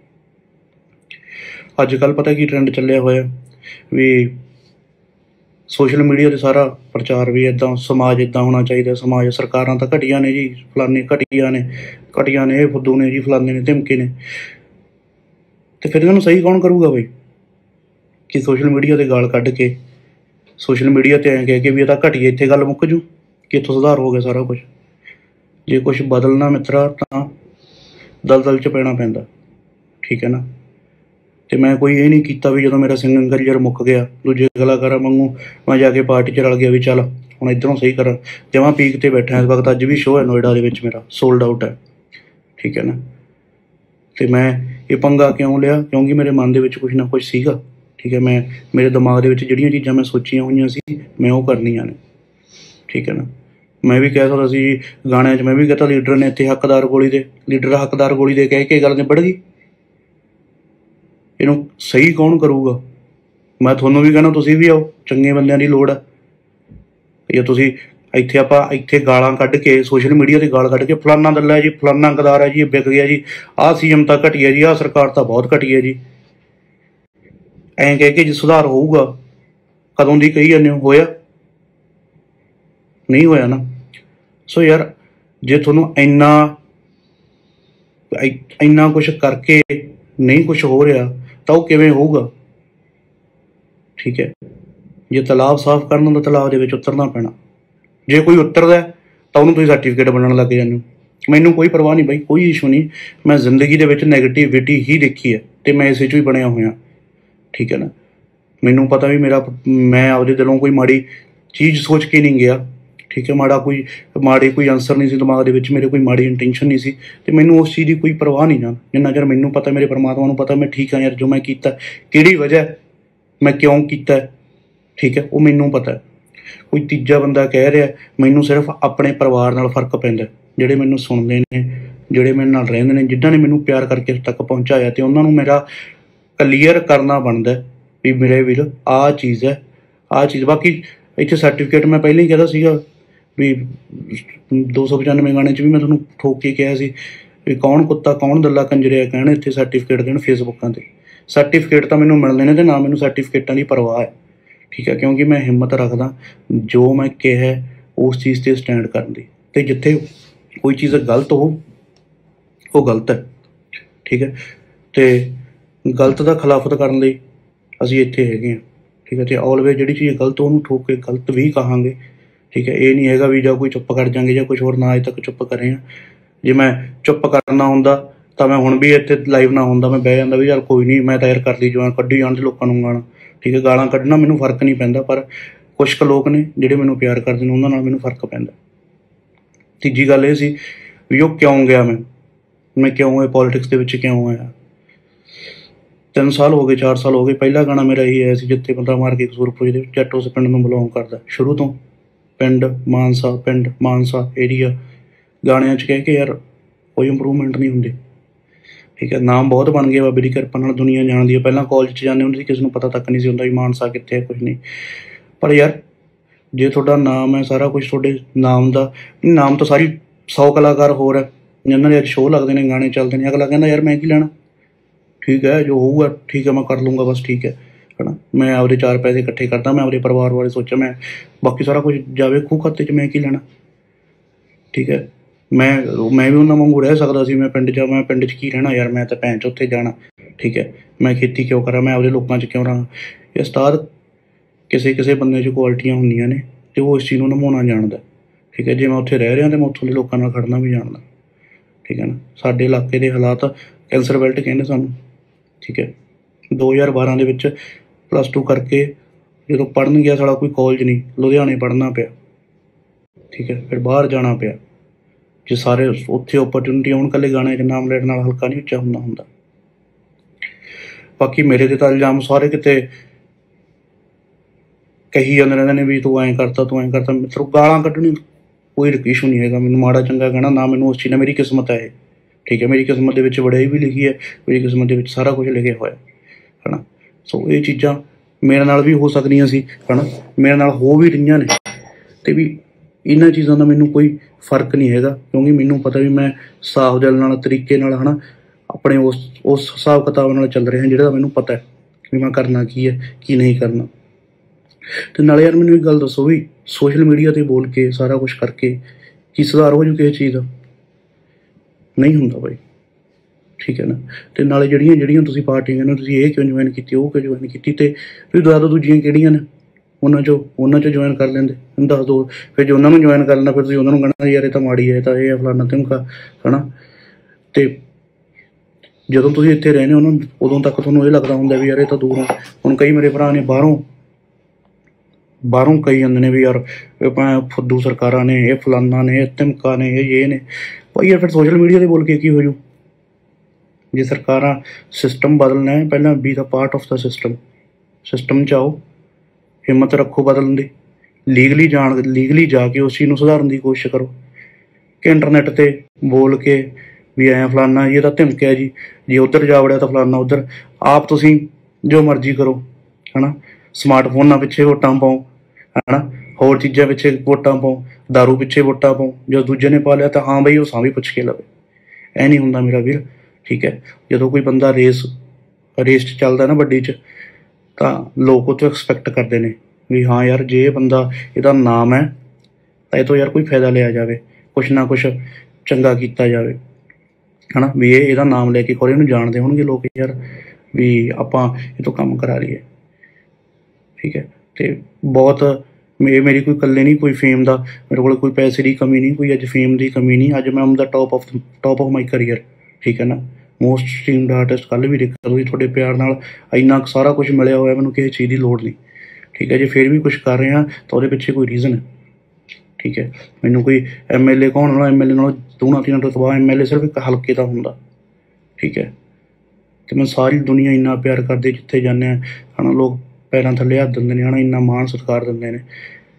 Speaker 1: ਅੱਜ ਕੱਲ੍ਹ ਪਤਾ ਕੀ ਟਰੈਂਡ ਚੱਲਿਆ ਹੋਇਆ ਵੀ ਸੋਸ਼ਲ ਮੀਡੀਆ 'ਤੇ ਸਾਰਾ ਪ੍ਰਚਾਰ ਵੀ ਇੱਦਾਂ, ਸਮਾਜ ਇੱਦਾਂ ਹੋਣਾ ਚਾਹੀਦਾ, ਸਮਾਜ ਸਰਕਾਰਾਂ ਤਾਂ ਘਟੀਆ ਨੇ ਜੀ, ਫਲਾਨੇ ਘਟੀਆ ਨੇ, ਘਟੀਆ ਨੇ, ਇਹ ਫੁੱਦੂ ਨੇ ਜੀ, ਫਲਾਨੇ ਨੇ, ਧਮਕੇ ਨੇ। ਅਤੇ ਫਿਰ ਇਹਨਾਂ ਨੂੰ ਸਹੀ ਕੌਣ ਕਰੂਗਾ ਬਈ? ਕਿ ਸੋਸ਼ਲ ਮੀਡੀਆ 'ਤੇ ਗਾਲ ਕੱਢ ਕੇ, ਸੋਸ਼ਲ ਮੀਡੀਆ 'ਤੇ ਐਂ ਕਹਿ ਕੇ ਵੀ ਇਹ ਤਾਂ ਘਟੀਆ, ਇੱਥੇ ਗੱਲ ਮੁੱਕ ਜੂ ਕਿ ਇੱਥੋਂ ਸੁਧਾਰ ਹੋ ਗਿਆ ਸਾਰਾ ਕੁਛ। ਜੇ ਕੁਛ ਬਦਲਣਾ ਮਿੱਤਰਾ ਤਾਂ ਦਲਦਲ 'ਚ ਪੈਣਾ ਪੈਂਦਾ। ਠੀਕ ਹੈ ਨਾ। ਅਤੇ ਮੈਂ ਕੋਈ ਇਹ ਨਹੀਂ ਕੀਤਾ ਵੀ ਜਦੋਂ ਮੇਰਾ ਸਿੰਗਿੰਗ ਕਰੀਅਰ ਮੁੱਕ ਗਿਆ, ਦੂਜੇ ਕਲਾਕਾਰਾਂ ਵਾਂਗੂ ਮੈਂ ਜਾ ਕੇ ਪਾਰਟੀ 'ਚ ਰਲ ਗਿਆ ਵੀ ਚੱਲ ਹੁਣ ਇੱਧਰੋਂ ਸਹੀ ਕਰਾਂ। ਜਮਾਂ ਪੀਕ 'ਤੇ ਬੈਠਾ ਇਸ ਵਕਤ। ਅੱਜ ਵੀ ਸ਼ੋਅ ਹੈ ਨੋਇਡਾ ਦੇ ਵਿੱਚ ਮੇਰਾ, ਸੋਲਡ ਆਊਟ ਹੈ। ਠੀਕ ਹੈ ਨਾ। ਅਤੇ ਮੈਂ ਇਹ ਪੰਗਾ ਕਿਉਂ ਲਿਆ? ਕਿਉਂਕਿ ਮੇਰੇ ਮਨ ਦੇ ਵਿੱਚ ਕੁਛ ਨਾ ਕੁਛ ਸੀਗਾ। ਠੀਕ ਹੈ। ਮੈਂ ਮੇਰੇ ਦਿਮਾਗ ਦੇ ਵਿੱਚ ਜਿਹੜੀਆਂ ਚੀਜ਼ਾਂ ਮੈਂ ਸੋਚੀਆਂ ਹੋਈਆਂ ਸੀ ਮੈਂ ਉਹ ਕਰਨੀਆਂ ਨੇ। ਠੀਕ ਹੈ ਨਾ। ਮੈਂ ਵੀ ਕਹਿ ਸਕਦਾ ਸੀ ਗਾਣਿਆਂ 'ਚ, ਮੈਂ ਵੀ ਕਹਤਾ ਲੀਡਰ ਨੇ ਇੱਥੇ ਹੱਕਦਾਰ ਗੋਲੀ ਦੇ, ਲੀਡਰ ਹੱਕਦਾਰ ਗੋਲੀ ਦੇ ਕਹਿ ਕੇ ਗੱਲ ਨਿਬੜ ਗਈ। ਇਹਨੂੰ ਸਹੀ ਕੌਣ ਕਰੂਗਾ? ਮੈਂ ਤੁਹਾਨੂੰ ਵੀ ਕਹਿਣਾ ਤੁਸੀਂ ਵੀ ਆਓ, ਚੰਗੇ ਬੰਦਿਆਂ ਦੀ ਲੋੜ ਆ। ਜਾਂ ਤੁਸੀਂ ਇੱਥੇ ਆਪਾਂ ਇੱਥੇ ਗਾਲਾਂ ਕੱਢ ਕੇ, ਸੋਸ਼ਲ ਮੀਡੀਆ 'ਤੇ ਗਾਲ ਕੱਢ ਕੇ ਫਲਾਨਾ ਦੱਲਾ ਹੈ ਜੀ, ਫਲਾਨਾ ਗਦਾਰ ਹੈ ਜੀ, ਇਹ ਵਿਕ ਗਿਆ ਜੀ, ਆਹ ਸੀ ਐਮ ਤਾਂ ਘਟੀਆ ਜੀ, ਆਹ ਸਰਕਾਰ ਤਾਂ ਬਹੁਤ ਘਟੀਆ ਜੀ, ਐਂ ਕਹਿ ਕੇ ਜੇ ਸੁਧਾਰ ਹੋਊਗਾ? ਕਦੋਂ ਦੀ ਕਹੀ ਜਾਂਦੇ ਹੋ? ਹੋਇਆ ਨਹੀਂ ਹੋਇਆ ਨਾ। ਸੋ ਯਾਰ ਜੇ ਤੁਹਾਨੂੰ ਇੰਨਾ ਇੰਨਾ ਕੁਛ ਕਰਕੇ ਨਹੀਂ ਕੁਛ ਹੋ ਰਿਹਾ ਤਾਂ ਉਹ ਕਿਵੇਂ ਹੋਊਗਾ? ਠੀਕ ਹੈ। ਜੇ ਤਲਾਬ ਸਾਫ਼ ਕਰਨਾ ਤਾਂ ਤਲਾਬ ਦੇ ਵਿੱਚ ਉਤਰਨਾ ਪੈਣਾ। ਜੇ ਕੋਈ ਉਤਰਦਾ ਤਾਂ ਉਹਨੂੰ ਤੁਸੀਂ ਸਰਟੀਫਿਕੇਟ ਬਣਾਉਣ ਲੱਗ ਜਾਂਦੇ ਹੋ। ਮੈਨੂੰ ਕੋਈ ਪਰਵਾਹ ਨਹੀਂ ਬਾਈ, ਕੋਈ ਇਸ਼ੂ ਨਹੀਂ। ਮੈਂ ਜ਼ਿੰਦਗੀ ਦੇ ਵਿੱਚ ਨੈਗੇਟਿਵਿਟੀ ਹੀ ਦੇਖੀ ਹੈ ਅਤੇ ਮੈਂ ਇਸੇ 'ਚੋਂ ਹੀ ਬਣਿਆ ਹੋਇਆ। ਠੀਕ ਹੈ ਨਾ। ਮੈਨੂੰ ਪਤਾ ਵੀ ਮੇਰਾ, ਮੈਂ ਆਪਦੇ ਦਿਲੋਂ ਕੋਈ ਮਾੜੀ ਚੀਜ਼ ਸੋਚ ਕੇ ਨਹੀਂ ਗਿਆ। ਠੀਕ ਹੈ। ਮਾੜਾ ਕੋਈ ਮਾੜੇ ਕੋਈ ਆਨਸਰ ਨਹੀਂ ਸੀ ਦਿਮਾਗ ਦੇ ਵਿੱਚ, ਮੇਰੇ ਕੋਈ ਮਾੜੀ ਇੰਟੈਂਸ਼ਨ ਨਹੀਂ ਸੀ ਅਤੇ ਮੈਨੂੰ ਉਸ ਚੀਜ਼ ਦੀ ਕੋਈ ਪਰਵਾਹ ਨਹੀਂ ਨਾ। ਜਿੰਨਾ ਚਿਰ ਮੈਨੂੰ ਪਤਾ, ਮੇਰੇ ਪਰਮਾਤਮਾ ਨੂੰ ਪਤਾ ਮੈਂ ਠੀਕ ਹਾਂ ਯਾਰ, ਜੋ ਮੈਂ ਕੀਤਾ ਕਿਹੜੀ ਵਜ੍ਹਾ, ਮੈਂ ਕਿਉਂ ਕੀਤਾ। ਠੀਕ ਹੈ। ਉਹ ਮੈਨੂੰ ਪਤਾ। ਕੋਈ ਤੀਜਾ ਬੰਦਾ ਕਹਿ ਰਿਹਾ, ਮੈਨੂੰ ਸਿਰਫ ਆਪਣੇ ਪਰਿਵਾਰ ਨਾਲ ਫਰਕ ਪੈਂਦਾ, ਜਿਹੜੇ ਮੈਨੂੰ ਸੁਣਦੇ ਨੇ, ਜਿਹੜੇ ਮੇਰੇ ਨਾਲ ਰਹਿੰਦੇ ਨੇ, ਜਿਨ੍ਹਾਂ ਨੇ ਮੈਨੂੰ ਪਿਆਰ ਕਰਕੇ ਇਸ ਤੱਕ ਪਹੁੰਚਾਇਆ, ਅਤੇ ਉਹਨਾਂ ਨੂੰ ਮੇਰਾ ਕਲੀਅਰ ਕਰਨਾ ਬਣਦਾ ਵੀ ਮੇਰੇ ਵੀਰ ਆਹ ਚੀਜ਼ ਹੈ, ਆਹ ਚੀਜ਼। ਬਾਕੀ ਇੱਥੇ ਸਰਟੀਫਿਕੇਟ ਮੈਂ ਪਹਿਲਾਂ ਹੀ ਕਹਿੰਦਾ ਸੀਗਾ ਵੀ ਦੋ ਸੌ ਪਚਾਨਵੇਂ ਗਾਣੇ 'ਚ ਵੀ ਮੈਂ ਤੁਹਾਨੂੰ ਠੋਕ ਕੇ ਕਿਹਾ ਸੀ ਵੀ ਕੌਣ ਕੁੱਤਾ ਕੌਣ ਦੱਲਾ ਕੰਜਰਿਆ ਕਹਿਣ ਇੱਥੇ ਸਰਟੀਫਿਕੇਟ ਦੇਣ ਫੇਸਬੁੱਕਾਂ 'ਤੇ। ਸਰਟੀਫਿਕੇਟ ਤਾਂ ਮੈਨੂੰ ਮਿਲਦੇ ਨੇ ਅਤੇ ਨਾ ਮੈਨੂੰ ਸਰਟੀਫਿਕੇਟਾਂ ਦੀ ਪਰਵਾਹ ਹੈ। ਠੀਕ ਹੈ। ਕਿਉਂਕਿ ਮੈਂ ਹਿੰਮਤ ਰੱਖਦਾ ਜੋ ਮੈਂ ਕਿਹਾ ਉਸ ਚੀਜ਼ 'ਤੇ ਸਟੈਂਡ ਕਰਨ ਦੀ, ਅਤੇ ਜਿੱਥੇ ਕੋਈ ਚੀਜ਼ ਗਲਤ ਹੋ ਉਹ ਗਲਤ ਹੈ। ਠੀਕ ਹੈ। ਅਤੇ ਗਲਤ ਦਾ ਖਿਲਾਫਤ ਕਰਨ ਲਈ ਅਸੀਂ ਇੱਥੇ ਹੈਗੇ ਹਾਂ। ਠੀਕ ਹੈ। ਅਤੇ ਆਲਵੇਜ਼ ਜਿਹੜੀ ਚੀਜ਼ ਗਲਤ ਉਹਨੂੰ ਠੋਕ ਕੇ ਗਲਤ ਵੀ ਕਹਾਂਗੇ। ਠੀਕ ਹੈ। ਇਹ ਨਹੀਂ ਹੈਗਾ ਵੀ ਜਾਂ ਕੋਈ ਚੁੱਪ ਕਰ ਜਾਂਗੇ ਜਾਂ ਕੁਛ ਹੋਰ, ਨਾ ਅਜੇ ਤੱਕ ਚੁੱਪ ਕਰੇ ਹਾਂ। ਜੇ ਮੈਂ ਚੁੱਪ ਕਰਨਾ ਹੁੰਦਾ ਤਾਂ ਮੈਂ ਹੁਣ ਵੀ ਇੱਥੇ ਲਾਈਵ ਨਾ ਹੁੰਦਾ, ਮੈਂ ਬਹਿ ਜਾਂਦਾ ਵੀ ਯਾਰ ਕੋਈ ਨਹੀਂ, ਮੈਂ ਤਾਂ ਯਾਰ ਕਰ ਲਈ ਜੋ ਕੱਢੀ ਜਾਣ ਦੇ ਲੋਕਾਂ ਨੂੰ ਗਾਲਾਂ। ਠੀਕ ਹੈ। ਗਾਲਾਂ ਕੱਢਣਾ ਮੈਨੂੰ ਫਰਕ ਨਹੀਂ ਪੈਂਦਾ, ਪਰ ਕੁਛ ਕੁ ਲੋਕ ਨੇ ਜਿਹੜੇ ਮੈਨੂੰ ਪਿਆਰ ਕਰਦੇ ਨੇ, ਉਹਨਾਂ ਨਾਲ ਮੈਨੂੰ ਫਰਕ ਪੈਂਦਾ। ਤੀਜੀ ਗੱਲ ਇਹ ਸੀ ਵੀ ਉਹ ਕਿਉਂ ਗਿਆ, ਮੈਂ ਮੈਂ ਕਿਉਂ ਇਹ ਪੋਲੀਟਿਕਸ ਦੇ ਵਿੱਚ ਕਿਉਂ ਆਇਆ। तीन साल हो गए, चार साल हो गए। पहला गाना मेरा यही आया सी, जिथे बंदा मार के कसूर पुछदे, जट उस पिंड नूं बिलोंग करदा शुरू तो, पिंड मानसा, पिंड मानसा एरिया गाणिਆਂ 'ਚ कह के यार कोई इंप्रूवमेंट नहीं हुंदी। ठीक है, नाम बहुत बन गया, बाबे दी किरपा नाल दुनिया जाणदी है। पहलां कॉलेज 'ਚ जांदे हुंदे सी, किसे नूं पता तक नहीं सी हुंदा भी मानसा कित्थे है, कुछ नहीं। पर यार जे तुहाडा नाम है, सारा कुछ तुहाडे नाम दा, नाम तो सारी सौ कलाकार होर है जिन्हां दे शो लगदे ने, गाणे चलदे ने, अगला कहंदा यार मैं की लैणा, ठीक है जो होऊगा ठीक है मैं कर लूँगा बस, ठीक है है ना, मैं आपदे चार पैसे इकट्ठे करदा, मैं आपदे परिवार बारे सोचा, मैं बाकी सारा कुछ जावे खूह खाते 'ਚ, मैं की लैणा। ठीक है, मैं मैं भी उन्हां वांगू रह सकदा सी, मैं पिंड 'ਚ मैं पिंड 'ਚ की रहना यार, मैं तां भैन 'ਚ उत्थे जाना। ठीक है, मैं खेती क्यों करा, मैं आपदे लोकां 'ਚ क्यों रहां। ये उस्ताद किसे किसे बंदे 'ਚ क्वालिटियां हुंदियां ने ते वो इस चीज़ नूं निभाउणा जाणदा। ठीक है, जे मैं उत्थे रह रिहा ते मैं उत्थों दे लोकां नाल खड़ना भी जाणदा। ठीक है ना, साडे इलाके दे हालात कैंसर बेल्ट कहंदे सानूं। ठीक है, दो हज़ार बारह दे विच प्लस टू करके जदों पढ़न गया, साला कोई कॉलेज नहीं, लुधियाणे पढ़ना पिया। ठीक है, फिर बाहर जाना पिया। जे सारे उत्थे अपॉर्चुनिटी आउण, कल्ले गाणे 'ਚ नाम लेण नाल हल्का नहीं उच्चा हुंदा हुंदा। बाकी मेरे ते तां इल्जाम सारे किते कही जांदे रहिंदे ने भी तूं ऐं करता, तूं ऐं करता। मित्रो गालां कड्ढणी कोई इशू नहीं हैगा, मैनूं माड़ा चंगा कहना ना, मैनूं उस चीज़ नाल मेरी किस्मत है। ठीक है, मेरी किस्मत दे विच वड़ाई भी लिखी है, मेरी किस्मत दे विच सारा कुछ लिखिया होया है ना। सो ये चीज़ां मेरे नाल भी हो सकदियां सी है ना, मेरे नाल हो भी रहियां ने, ते भी इन्हां चीज़ां दा मैनूं कोई फर्क नहीं हैगा, क्योंकि मैनूं पता भी मैं साफ दिल नाल तरीके नाल है ना अपने उस उस हिसाब किताब नाल चल रिहा, जिहड़ा मैनूं पता है भी मैं करना की है की नहीं करना। ते नाले यार मैनूं एक गल दस्सो भी सोशल मीडिया ते बोल के सारा कुछ करके की सुधार हो जू किसी चीज़ दा? नहीं हुंदा बाई। ठीक है ना, ते नाले जिहड़ियां जिहड़ियां तुसीं पार्टियां ने, तुसीं ये क्यों ज्वाइन कीती, वो क्यों ज्वाइन कीती, ते तुसीं दस्स दो दूजियां किहड़ियां ने, उन्हां चों उन्हां चों ज्वाइन कर लैंदे, दस्स दो। फिर जे उन्हां नूं ज्वाइन कर लैंदा, फिर तुसीं उन्हां नूं कहना यार ये तां माड़ी है, ये तां ये फलाना ढिमका है ना। ते जदों तुसीं इत्थे रहंदे हो ना, उदों तक तुहानूं ये लगदा हुंदा भी यार ये तां दूरों, हुण कई मेरे भरा ने बाहरों बाहरों कही जांदे ने भी यार ये भाएं फुद्दू सरकारां ने, ये फलाना ने, ये ढिमका ने, ये ये ने। भाई यार फिर सोशल मीडिया ते बोल के की हो जू? जे सरकारां सिस्टम बदलना है, पहलां be the part of the system, system 'च आओ, हिम्मत रखो बदलण दी, लीगली जाण लीगली जाके उस चीज़ नूं सुधारन दी कोशिश करो। कि इंटरनेट ते बोल के भी ऐं फलाना ये तां धिमक है जी, जे उधर जा वड़िया तां फलाना उधर। आप तुसीं जो मर्जी करो है ना, स्मार्टफोनां पिछे वोटां पाओ है ना, होर चीज़ां पिछे वोटां पाओ, दारू पिछे वोटां पाओ, जो दूजे ने पा लिया तो हाँ बई वो सां भी पुछ के लवे। ऐ नहीं हुंदा मेरा वीर। ठीक है, जदों कोई बंदा रेस रेस च चलदा ना वड्डी च, तां लोक उह तों एक्सपैक्ट करदे ने भी हाँ यार जे ये बंदा इहदा नाम है तां इह तों यार कोई फायदा लिया जावे, कुछ ना कुछ चंगा कीता जावे है ना, भी ये इहदा नाम लैके खोरे इहनूं जाणदे होणगे लोक यार भी आपां इह तों काम करा लईए। ठीक है, ते बहुत मे मेरी कोई कल्ले नहीं कोई फेम दा, मेरे कोल कोई पैसे की कमी नहीं, कोई अज फेम की कमी नहीं, अज मैं on the top of top of my career. ठीक है ना, मोस्ट स्ट्रीम्ड आर्टिस्ट, कल भी देखा तुसीं, तुहाडे प्यार नाल इंना सारा कुछ मिलिया होया, मैनूं किसी चीज़ की लोड़ नहीं। ठीक है, जे फिर भी कुछ कर रहे हैं तो उहदे पिछे कोई रीज़न है। ठीक है, मैनूं कोई एम एल ए कौन होना, एम एल ए नालों दूना तीना रुतबा, एम एल ए सिर्फ एक हल्के दा हुंदा। ठीक है, तो मैं सारी दुनिया इन्ना प्यार करदी, जिथे जाने है ना लोग पैरां थल्ले हत्थ दिंदे ने है ना, इन्ना मान सत्कार दिंदे ने।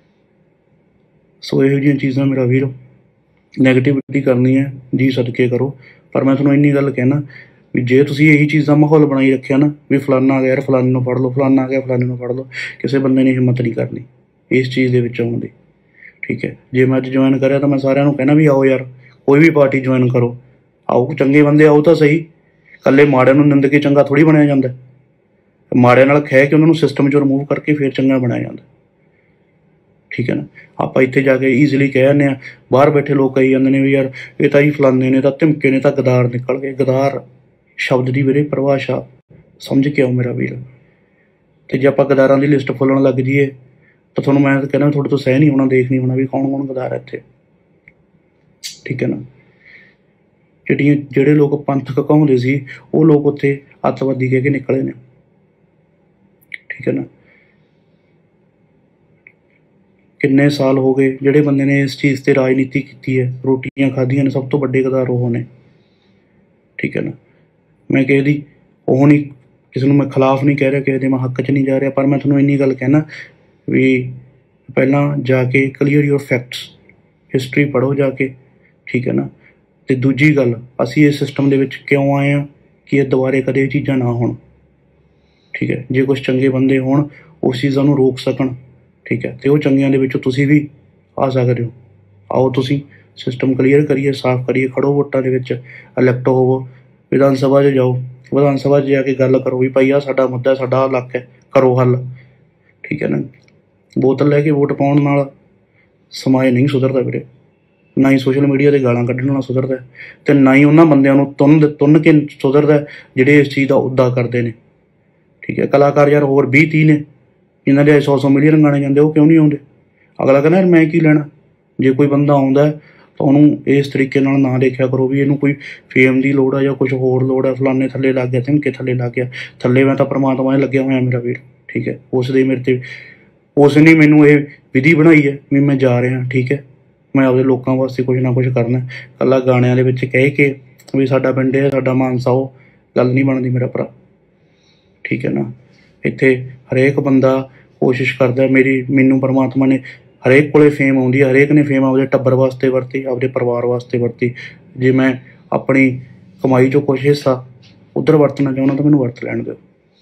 Speaker 1: सो इहो जिहियां चीज़ां मेरा वीर नैगेटिविटी करनी है जी सदके करो, पर मैं तुहानूं इन्नी गल कहना भी जे तुसीं यही चीज़ का माहौल बनाई रखिया ना भी फलाना आ गया यार फलाने नूं फड़ लो, फलाना आ गया फलाने नूं फड़ लो, किसी बंदे ने हिम्मत नहीं करनी इस चीज़ दे विच आउण दी। ठीक है, जे मैं अज ज्वाइन करिया तो मैं सारिਆਂ ਨੂੰ कहना भी आओ यार कोई भी पार्टी ज्वाइन करो, आओ चंगे बंदे आओ तो सही, कल्ले माड़िਆਂ ਨੂੰ निंद के चंगा थोड़ी ਬਣਿਆ ਜਾਂਦਾ, माड़िਆਂ ਨਾਲ ਖਹਿ के उन्होंने सिस्टम चों रिमूव करके फिर चंगा बनाया जाता। ठीक है ना, आप इत्थे जाके ईजिली कह दिंदे आ, बाहर बैठे लोग कही जांदे ने भी यार ये तां जी फलाने ने तां धिमके ने तां गदार निकल गए। गदार शब्द की वीरे परिभाषा समझ के आओ मेरा वीर, तो जे आपां गदारां दी लिस्ट फुल्लण लग जाइए तो तुहानूं मैं कहना तुहाडे तो सह नहीं होना, देख नहीं होना भी कौन कौन गदार है इत्थे। ठीक है ना, ਜਿਹੜੀਆਂ ਜਿਹੜੇ लोग पंथ घकाउंदे सी वो लोग उत्थे अतवादी कह के निकले ने। ठीक है ना, किन्ने साल हो गए ਜਿਹੜੇ ਬੰਦੇ ਨੇ ਇਸ ਚੀਜ਼ ਤੇ ਰਾਜਨੀਤੀ ਕੀਤੀ ਹੈ, ਰੋਟੀਆਂ ਖਾਧੀਆਂ ਨੇ, ਸਭ ਤੋਂ ਵੱਡੇ ਗਦਾਰ ਉਹ ਨੇ। ਠੀਕ ਹੈ ਨਾ, ਮੈਂ ਕਿਸੇ ਦੀ ਉਹ ਨਹੀਂ ਕਿਸੇ ਨੂੰ ਮੈਂ ਖਿਲਾਫ ਨਹੀਂ ਕਹਿ ਰਿਹਾ, ਕਿਸੇ ਦੇ ਮੈਂ ਹੱਕ 'ਚ ਨਹੀਂ ਜਾ ਰਿਹਾ, ਪਰ ਮੈਂ ਤੁਹਾਨੂੰ ਇੰਨੀ ਗੱਲ ਕਹਿਣਾ ਵੀ ਪਹਿਲਾਂ ਜਾ ਕੇ ਕਲੀਅਰ ਯੂਰ ਫੈਕਟਸ, ਹਿਸਟਰੀ ਪੜ੍ਹੋ ਜਾ ਕੇ, ਠੀਕ ਹੈ ਨਾ। ਅਤੇ ਦੂਜੀ ਗੱਲ, ਅਸੀਂ ਇਸ ਸਿਸਟਮ ਦੇ ਵਿੱਚ ਕਿਉਂ ਆਏ ਹਾਂ ਕਿ ਇਹ ਦੁਬਾਰੇ ਕਦੇ ਇਹ ਚੀਜ਼ਾਂ ਨਾ ਹੋਣ, ਠੀਕ ਹੈ। ਜੇ ਕੁਛ ਚੰਗੇ ਬੰਦੇ ਹੋਣ ਉਸ ਚੀਜ਼ਾਂ ਨੂੰ ਰੋਕ ਸਕਣ, ਠੀਕ ਹੈ, ਅਤੇ ਉਹ ਚੰਗਿਆਂ ਦੇ ਵਿੱਚੋਂ ਤੁਸੀਂ ਵੀ ਆ ਸਕਦੇ ਹੋ। ਆਓ ਤੁਸੀਂ ਸਿਸਟਮ ਕਲੀਅਰ ਕਰੀਏ, ਸਾਫ਼ ਕਰੀਏ, ਖੜੋ ਵੋਟਾਂ ਦੇ ਵਿੱਚ, ਇਲੈਕਟ ਹੋਵੋ, ਵਿਧਾਨ ਸਭਾ 'ਚ ਜਾਓ, ਵਿਧਾਨ ਸਭਾ 'ਚ ਜਾ ਕੇ ਗੱਲ ਕਰੋ ਵੀ ਭਾਈ ਆਹ ਸਾਡਾ ਮੁੱਦਾ, ਸਾਡਾ ਆਹ ਇਲਾਕਾ ਹੈ, ਕਰੋ ਹੱਲ, ਠੀਕ ਹੈ ਨਾ। ਬੋਤਲ ਲੈ ਕੇ ਵੋਟ ਪਾਉਣ ਨਾਲ ਸਮਾਜ ਨਹੀਂ ਸੁਧਰਦਾ ਵੀਰੇ, ਨਾ ਹੀ ਸੋਸ਼ਲ ਮੀਡੀਆ 'ਤੇ ਗਾਲਾਂ ਕੱਢਣ ਨਾਲ ਸੁਧਰਦਾ, ਅਤੇ ਨਾ ਹੀ ਉਹਨਾਂ ਬੰਦਿਆਂ ਨੂੰ ਤੁੰਨ ਤੁੰਨ ਕੇ ਸੁਧਰਦਾ ਜਿਹੜੇ ਇਸ ਚੀਜ਼ ਦਾ ਉੱਦਾ ਕਰਦੇ ਨੇ, ਠੀਕ ਹੈ। ਕਲਾਕਾਰ ਯਾਰ ਹੋਰ ਵੀਹ ਤੀਹ ਨੇ ਜਿਨ੍ਹਾਂ ਦੇ ਸੌ ਸੌ ਮਿਲੀਅਨ ਗਾਣੇ ਜਾਂਦੇ, ਉਹ ਕਿਉਂ ਨਹੀਂ ਆਉਂਦੇ? ਅਗਲਾ ਕਹਿੰਦਾ ਯਾਰ ਮੈਂ ਕੀ ਲੈਣਾ। ਜੇ ਕੋਈ ਬੰਦਾ ਆਉਂਦਾ ਤਾਂ ਉਹਨੂੰ ਇਸ ਤਰੀਕੇ ਨਾਲ ਨਾ ਦੇਖਿਆ ਕਰੋ ਵੀ ਇਹਨੂੰ ਕੋਈ ਫੇਮ ਦੀ ਲੋੜ ਆ ਜਾਂ ਕੁਛ ਹੋਰ ਲੋੜ ਆ, ਫਲਾਨੇ ਥੱਲੇ ਲੱਗ ਗਿਆ, ਧਮਕੇ ਥੱਲੇ ਲੱਗ ਗਿਆ। ਥੱਲੇ ਮੈਂ ਤਾਂ ਪਰਮਾਤਮਾ ਨੇ ਲੱਗਿਆ ਹੋਇਆ ਮੇਰਾ ਵੀਰ, ਠੀਕ ਹੈ। ਉਸ ਦੇ ਮੇਰੇ 'ਤੇ ਉਸ ਨੇ ਮੈਨੂੰ ਇਹ ਵਿਧੀ ਬਣਾਈ ਹੈ ਵੀ ਮੈਂ ਜਾ ਰਿਹਾ, ਠੀਕ ਹੈ। ਮੈਂ ਆਪਦੇ ਲੋਕਾਂ ਵਾਸਤੇ ਕੁਛ ਨਾ ਕੁਛ ਕਰਨਾ। ਇਕੱਲਾ ਗਾਣਿਆਂ ਦੇ ਵਿੱਚ ਕਹਿ ਕੇ ਵੀ ਸਾਡਾ ਪਿੰਡ ਹੈ, ਸਾਡਾ ਮਾਨਸਾ, ਉਹ ਗੱਲ ਨਹੀਂ ਬਣਦੀ ਮੇਰਾ ਭਰਾ, ਠੀਕ ਹੈ ਨਾ। ਇੱਥੇ ਹਰੇਕ ਬੰਦਾ ਕੋਸ਼ਿਸ਼ ਕਰਦਾ, ਮੇਰੀ ਮੈਨੂੰ ਪਰਮਾਤਮਾ ਨੇ ਹਰੇਕ ਕੋਲੇ ਫੇਮ ਆਉਂਦੀ ਹੈ, ਹਰੇਕ ਨੇ ਫੇਮ ਆਪਦੇ ਟੱਬਰ ਵਾਸਤੇ ਵਰਤੀ, ਆਪਦੇ ਪਰਿਵਾਰ ਵਾਸਤੇ ਵਰਤੀ। ਜੇ ਮੈਂ ਆਪਣੀ ਕਮਾਈ 'ਚੋਂ ਕੁਛ ਹਿੱਸਾ ਉੱਧਰ ਵਰਤਣਾ ਚਾਹੁੰਦਾ ਤਾਂ ਮੈਨੂੰ ਵਰਤ ਲੈਣ ਦਿਓ।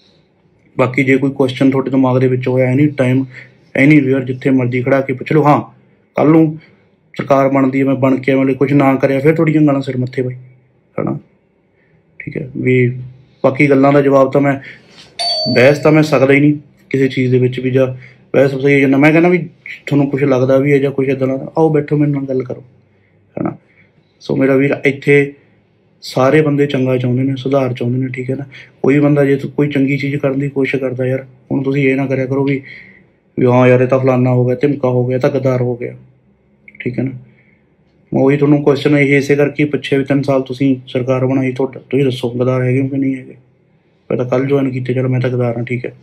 Speaker 1: ਬਾਕੀ ਜੇ ਕੋਈ ਕੁਐਸਚਨ ਤੁਹਾਡੇ ਦਿਮਾਗ ਦੇ ਵਿੱਚ ਹੋਇਆ ਐਨੀ ਟਾਈਮ ਐਨੀ ਵੇਅਰ, ਜਿੱਥੇ ਮਰਜ਼ੀ ਖੜਾ ਕੇ ਪੁੱਛ ਲਓ। ਹਾਂ, ਕੱਲ੍ਹ ਨੂੰ ਸਰਕਾਰ ਬਣਦੀ ਹੈ, ਮੈਂ ਬਣ ਕੇ ਐਵੇਂ ਕੁਛ ਨਾ ਕਰਿਆ, ਫਿਰ ਤੁਹਾਡੀਆਂ ਗਾਲਾਂ ਸਿਰ ਮੱਥੇ ਬਾਈ, ਹੈ ਨਾ, ਠੀਕ ਹੈ। ਵੀ ਬਾਕੀ ਗੱਲਾਂ ਦਾ ਜਵਾਬ ਤਾਂ ਮੈਂ ਬਹਿਸ ਤਾਂ ਮੈਂ ਸਕਦਾ ਹੀ ਨਹੀਂ ਕਿਸੇ ਚੀਜ਼ ਦੇ ਵਿੱਚ ਵੀ, ਜਾਂ ਬਹਿਸ ਸਹੀ ਜਾਂਦਾ। ਮੈਂ ਕਹਿੰਦਾ ਵੀ ਤੁਹਾਨੂੰ ਕੁਛ ਲੱਗਦਾ ਵੀ ਹੈ ਜਾਂ ਕੁਛ ਇੱਦਾਂ ਦਾ, ਆਓ ਬੈਠੋ ਮੇਰੇ ਨਾਲ ਗੱਲ ਕਰੋ, ਹੈ ਨਾ। ਸੋ ਮੇਰਾ ਵੀਰ, ਇੱਥੇ ਸਾਰੇ ਬੰਦੇ ਚੰਗਾ ਚਾਹੁੰਦੇ ਨੇ, ਸੁਧਾਰ ਚਾਹੁੰਦੇ ਨੇ, ਠੀਕ ਹੈ ਨਾ। ਕੋਈ ਬੰਦਾ ਜੇ ਕੋਈ ਚੰਗੀ ਚੀਜ਼ ਕਰਨ ਦੀ ਕੋਸ਼ਿਸ਼ ਕਰਦਾ ਯਾਰ, ਹੁਣ ਤੁਸੀਂ ਇਹ ਨਾ ਕਰਿਆ ਕਰੋ ਵੀ ਵੀ ਹਾਂ ਯਾਰ ਇਹ ਤਾਂ ਫਲਾਨਾ ਹੋ ਗਿਆ, ਧਮਕਾ ਹੋ ਗਿਆ, ਤਾਂ ਗਦਾਰ ਹੋ ਗਿਆ, ਠੀਕ ਹੈ ਨਾ। ਮੈਂ ਉਹੀ ਤੁਹਾਨੂੰ ਕੁਐਸਚਨ ਇਹ ਇਸੇ ਕਰਕੇ ਪੁੱਛਿਆ ਵੀ ਤਿੰਨ ਸਾਲ ਤੁਸੀਂ ਸਰਕਾਰ ਬਣਾਈ, ਤੁਹਾਡਾ ਤੁਸੀਂ ਦੱਸੋ ਗਦਾਰ ਹੈਗੇ ਹੋ ਕਿ ਨਹੀਂ ਹੈਗੇ? ਮੈਂ ਤਾਂ ਕੱਲ੍ਹ ਜੁਆਇਨ ਕੀਤੇ, ਚਲੋ ਮੈਂ ਤਾਂ ਗਦਾਰ ਹਾਂ, ਠੀਕ ਹੈ।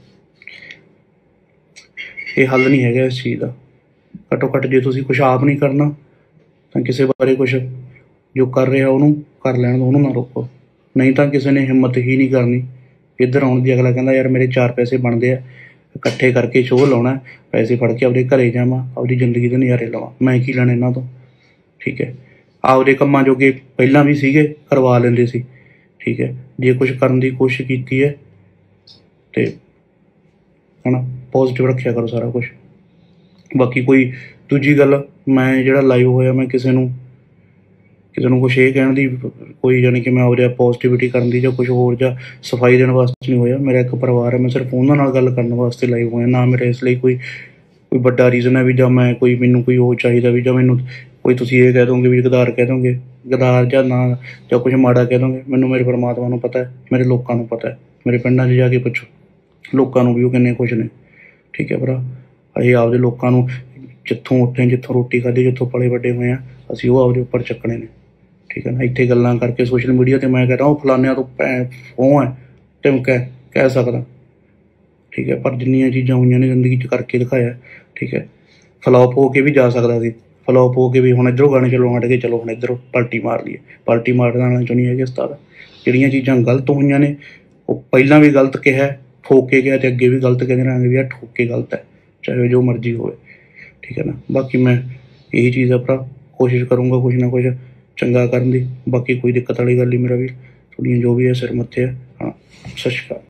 Speaker 1: ਇਹ ਹੱਲ ਨਹੀਂ ਹੈਗਾ ਇਸ ਚੀਜ਼ ਦਾ। ਘੱਟੋ ਘੱਟ ਜੇ ਤੁਸੀਂ ਕੁਛ ਆਪ ਨਹੀਂ ਕਰਨਾ ਤਾਂ ਕਿਸੇ ਬਾਰੇ ਕੁਛ ਜੋ ਕਰ ਰਿਹਾ ਉਹਨੂੰ ਕਰ ਲੈਣ ਦਿਓ, ਉਹਨੂੰ ਨਾ ਰੋਕੋ। ਨਹੀਂ ਤਾਂ ਕਿਸੇ ਨੇ ਹਿੰਮਤ ਹੀ ਨਹੀਂ ਕਰਨੀ ਇੱਧਰ ਆਉਣ ਦੀ। ਅਗਲਾ ਕਹਿੰਦਾ ਯਾਰ ਮੇਰੇ ਚਾਰ ਪੈਸੇ ਬਣਦੇ ਆ, ਇਕੱਠੇ ਕਰਕੇ ਸ਼ੋਅ ਲਾਉਣਾ, ਪੈਸੇ ਫੜ ਕੇ ਆਪਦੇ ਘਰੇ ਜਾਵਾਂ, ਆਪਦੀ ਜ਼ਿੰਦਗੀ ਦੇ ਨਜ਼ਾਰੇ ਲਵਾਂ, ਮੈਂ ਕੀ ਲੈਣਾ ਇਹਨਾਂ ਤੋਂ, ਠੀਕ ਹੈ। ਆਪਦੇ ਕੰਮਾਂ ਜੋਗੇ ਪਹਿਲਾਂ ਵੀ ਸੀਗੇ, ਕਰਵਾ ਲੈਂਦੇ ਸੀ, ਠੀਕ ਹੈ। ਜੇ ਕੁਛ ਕਰਨ ਦੀ ਕੋਸ਼ਿਸ਼ ਕੀਤੀ ਹੈ ਅਤੇ ਹੈ ਨਾ, ਪੋਜ਼ੀਟਿਵ ਰੱਖਿਆ ਕਰੋ ਸਾਰਾ ਕੁਛ। ਬਾਕੀ ਕੋਈ ਦੂਜੀ ਗੱਲ, ਮੈਂ ਜਿਹੜਾ ਲਾਈਵ ਹੋਇਆ, ਮੈਂ ਕਿਸੇ ਨੂੰ ਕਿਸੇ ਨੂੰ ਕੁਛ ਇਹ ਕਹਿਣ ਦੀ ਕੋਈ, ਜਾਣੀ ਕਿ ਮੈਂ ਆਪਦੇ ਪੋਜ਼ੀਟਿਵਿਟੀ ਕਰਨ ਦੀ ਜਾਂ ਕੁਛ ਹੋਰ ਜਾਂ ਸਫਾਈ ਦੇਣ ਵਾਸਤੇ ਨਹੀਂ ਹੋਇਆ। ਮੇਰਾ ਇੱਕ ਪਰਿਵਾਰ ਹੈ, ਮੈਂ ਸਿਰਫ ਉਹਨਾਂ ਨਾਲ ਗੱਲ ਕਰਨ ਵਾਸਤੇ ਲਾਈਵ ਹੋਇਆ, ਨਾ ਮੇਰਾ ਇਸ ਲਈ ਕੋਈ ਕੋਈ ਵੱਡਾ ਰੀਜ਼ਨ ਹੈ ਵੀ ਜਾਂ ਮੈਂ ਕੋਈ ਮੈਨੂੰ ਕੋਈ ਉਹ ਚਾਹੀਦਾ ਵੀ, ਜਾਂ ਮੈਨੂੰ ਕੋਈ ਤੁਸੀਂ ਇਹ ਕਹਿ ਦੋਗੇ ਵੀ ਗਦਾਰ ਕਹਿ ਦੋਗੇ, ਗਦਾਰ ਜਾਂ ਨਾ ਜਾਂ ਕੁਛ ਮਾੜਾ ਕਹਿ ਦੋਗੇ। ਮੈਨੂੰ ਮੇਰੇ ਪਰਮਾਤਮਾ ਨੂੰ ਪਤਾ ਹੈ, ਮੇਰੇ ਲੋਕਾਂ ਨੂੰ ਪਤਾ ਹੈ। ਮੇਰੇ ਪਿੰਡਾਂ 'ਚ ਜਾ ਕੇ ਪੁੱਛੋ ਲੋਕਾਂ ਨੂੰ ਵੀ ਉਹ ਕਿੰਨੇ ਖੁਸ਼ ਨੇ, ਠੀਕ ਹੈ ਭਰਾ। ਅਸੀਂ ਆਪਦੇ ਲੋਕਾਂ ਨੂੰ ਜਿੱਥੋਂ ਉੱਠੇ, ਜਿੱਥੋਂ ਰੋਟੀ ਖਾਧੀ, ਜਿੱਥੋਂ ਪਲੇ ਵੱਡੇ ਹੋਏ ਹਾਂ, ਅਸੀਂ ਉਹ ਆਪਦੇ ਉੱਪਰ ਚੱਕਣੇ ਨੇ, ਠੀਕ ਹੈ ਨਾ। ਇੱਥੇ ਗੱਲਾਂ ਕਰਕੇ ਸੋਸ਼ਲ ਮੀਡੀਆ 'ਤੇ ਮੈਂ ਕਹਿੰਦਾ ਉਹ ਫਲਾਨਿਆਂ ਤੋਂ ਭੈ ਉਹ ਹੈ ਧਮਕਾ ਕਹਿ ਸਕਦਾ, ਠੀਕ ਹੈ। ਪਰ ਜਿੰਨੀਆਂ ਚੀਜ਼ਾਂ ਹੋਈਆਂ ਨੇ ਜ਼ਿੰਦਗੀ 'ਚ ਕਰਕੇ ਦਿਖਾਇਆ, ਠੀਕ ਹੈ। ਫਲੋਪ ਹੋ ਕੇ ਵੀ ਜਾ ਸਕਦਾ ਸੀ, ਫਲੋਪ ਹੋ ਕੇ ਵੀ ਹੁਣ ਇੱਧਰੋਂ ਗਾਣੇ ਚਲੋ ਹਟ ਕੇ ਚਲੋ ਹੁਣ ਇੱਧਰੋਂ ਪਲਟੀ ਮਾਰ ਲਈਏ, ਪਲਟੀ ਮਾਰਨ ਵਾਲਿਆਂ 'ਚੋਂ ਨਹੀਂ ਹੈਗੇ ਉਸਤਾਦ। ਜਿਹੜੀਆਂ ਚੀਜ਼ਾਂ ਗਲਤ ਹੋਈਆਂ ਨੇ ਉਹ ਪਹਿਲਾਂ ਵੀ ਗਲਤ ਕਿਹਾ, ਠੋਕ ਕੇ ਗਿਆ, ਅਤੇ ਅੱਗੇ ਵੀ ਗਲਤ ਕਹਿੰਦੇ ਰਹਾਂਗੇ ਵੀ ਆਹ ਠੋਕ ਕੇ ਗਲਤ ਹੈ, ਚਾਹੇ ਜੋ ਮਰਜ਼ੀ ਹੋਵੇ, ਠੀਕ ਹੈ ਨਾ। ਬਾਕੀ ਮੈਂ ਇਹੀ ਚੀਜ਼ ਆ ਭਰਾ, ਕੋਸ਼ਿਸ਼ ਕਰੂੰਗਾ ਕੁਛ ਨਾ ਕੁਛ ਚੰਗਾ ਕਰਨ ਦੀ। ਬਾਕੀ ਕੋਈ ਦਿੱਕਤ ਵਾਲੀ ਗੱਲ ਨਹੀਂ ਮੇਰਾ ਵੀਰ, ਤੁਹਾਡੀਆਂ ਜੋ ਵੀ ਹੈ ਸਿਰ ਮੱਥੇ ਹੈ, ਹਾਂ। ਸਤਿ ਸ਼੍ਰੀ ਅਕਾਲ।